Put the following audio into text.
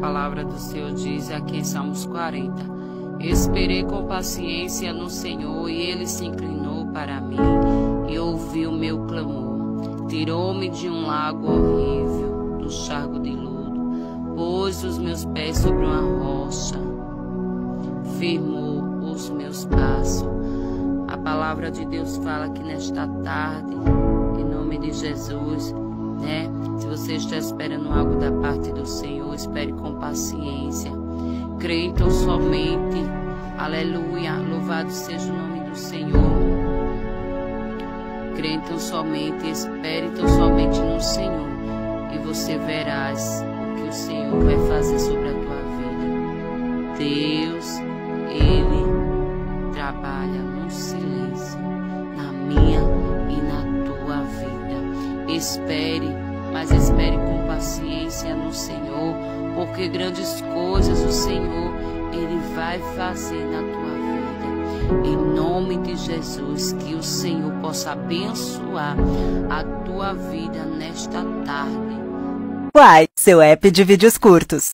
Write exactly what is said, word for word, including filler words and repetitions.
palavra do Senhor diz aqui em Salmos quarenta: esperei com paciência no Senhor, e Ele se inclinou para mim e ouviu meu clamor. Tirou-me de um lago horrível, do charco de lodo, pôs os meus pés sobre uma rocha, firmou os meus passos. A palavra de Deus fala que nesta tarde, em nome de Jesus, né? Se você está esperando algo da parte do Senhor, espere com paciência. Creia então somente. Aleluia. Louvado seja o nome do Senhor. Creia então somente. Espere então somente no Senhor. E você verás o que o Senhor vai fazer sobre a tua vida. Deus, Ele trabalha no silêncio, na minha e na tua vida. Espere, mas espere com paciência no Senhor, porque grandes coisas o Senhor, Ele vai fazer na tua vida. Em nome de Jesus, que o Senhor possa abençoar a tua vida nesta tarde. Uai, seu app de vídeos curtos.